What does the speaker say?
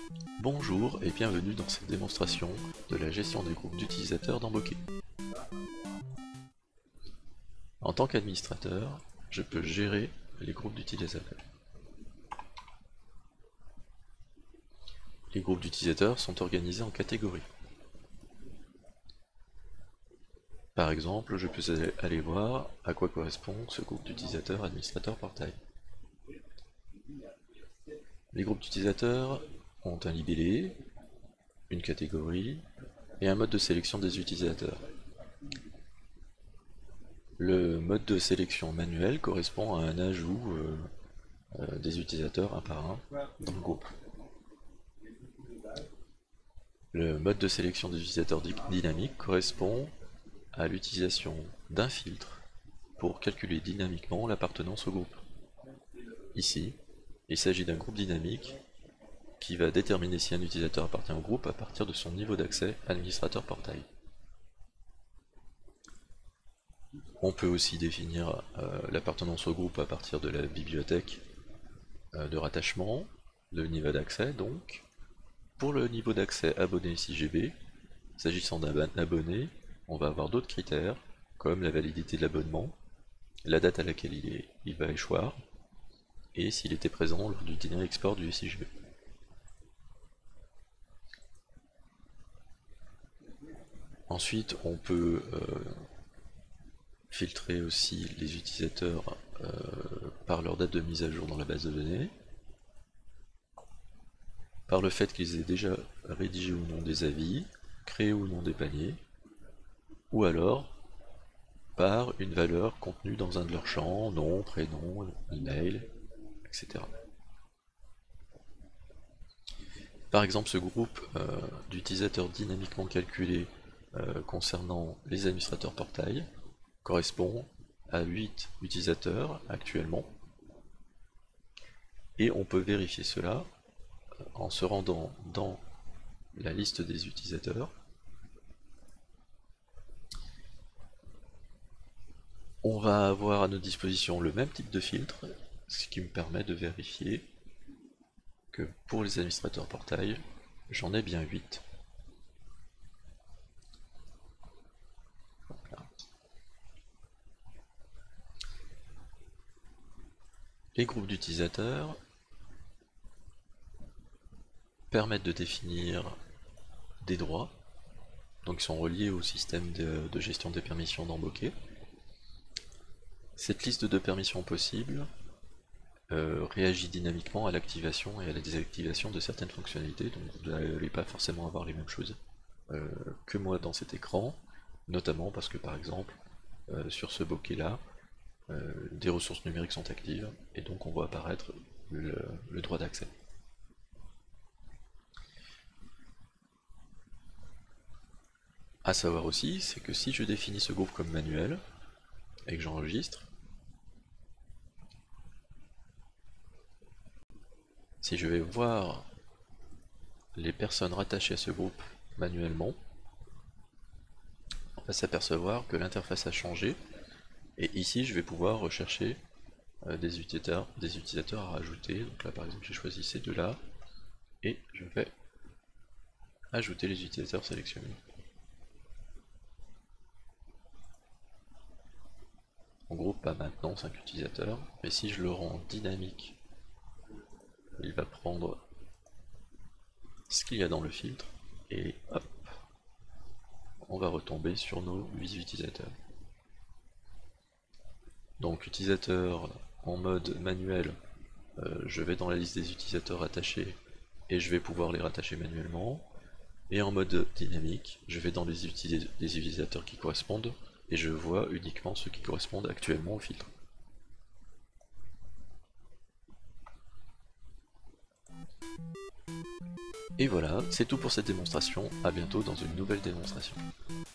Bonjour et bienvenue dans cette démonstration de la gestion des groupes d'utilisateurs dans Bokeh. En tant qu'administrateur, je peux gérer les groupes d'utilisateurs. Les groupes d'utilisateurs sont organisés en catégories. Par exemple, je peux aller voir à quoi correspond ce groupe d'utilisateurs administrateur portail. Les groupes d'utilisateurs ont un libellé, une catégorie et un mode de sélection des utilisateurs. Le mode de sélection manuel correspond à un ajout des utilisateurs un par un dans le groupe. Le mode de sélection des utilisateurs dynamiques correspond à l'utilisation d'un filtre pour calculer dynamiquement l'appartenance au groupe. Ici, il s'agit d'un groupe dynamique qui va déterminer si un utilisateur appartient au groupe à partir de son niveau d'accès administrateur portail. On peut aussi définir l'appartenance au groupe à partir de la bibliothèque de rattachement, de niveau d'accès donc. Pour le niveau d'accès abonné 6GB, s'agissant d'un abonné, on va avoir d'autres critères, comme la validité de l'abonnement, la date à laquelle il va échoir, et s'il était présent lors du dernier export du 6GB. Ensuite, on peut filtrer aussi les utilisateurs par leur date de mise à jour dans la base de données, par le fait qu'ils aient déjà rédigé ou non des avis, créé ou non des paniers, ou alors par une valeur contenue dans un de leurs champs, nom, prénom, email, etc. Par exemple, ce groupe d'utilisateurs dynamiquement calculés concernant les administrateurs portail correspond à 8 utilisateurs actuellement, et on peut vérifier cela en se rendant dans la liste des utilisateurs. On va avoir à notre disposition le même type de filtre, ce qui me permet de vérifier que pour les administrateurs portail, j'en ai bien 8. Voilà. Les groupes d'utilisateurs permettent de définir des droits, donc ils sont reliés au système de gestion des permissions dans Bokeh. Cette liste de permissions possibles réagit dynamiquement à l'activation et à la désactivation de certaines fonctionnalités, donc vous n'allez pas forcément avoir les mêmes choses que moi dans cet écran, notamment parce que par exemple sur ce Bokeh là, des ressources numériques sont actives et donc on voit apparaître le droit d'accès. À savoir aussi, c'est que si je définis ce groupe comme manuel et que j'enregistre, si je vais voir les personnes rattachées à ce groupe manuellement, on va s'apercevoir que l'interface a changé, et ici je vais pouvoir rechercher des utilisateurs à rajouter. Donc là par exemple j'ai choisi ces deux-là, et je vais ajouter les utilisateurs sélectionnés. On groupe pas maintenant 5 utilisateurs, mais si je le rends dynamique, il va prendre ce qu'il y a dans le filtre, et hop, on va retomber sur nos 8 utilisateurs. Donc utilisateur en mode manuel, je vais dans la liste des utilisateurs rattachés et je vais pouvoir les rattacher manuellement. Et en mode dynamique, je vais dans les utilisateurs qui correspondent et je vois uniquement ceux qui correspondent actuellement au filtre. Et voilà, c'est tout pour cette démonstration, à bientôt dans une nouvelle démonstration.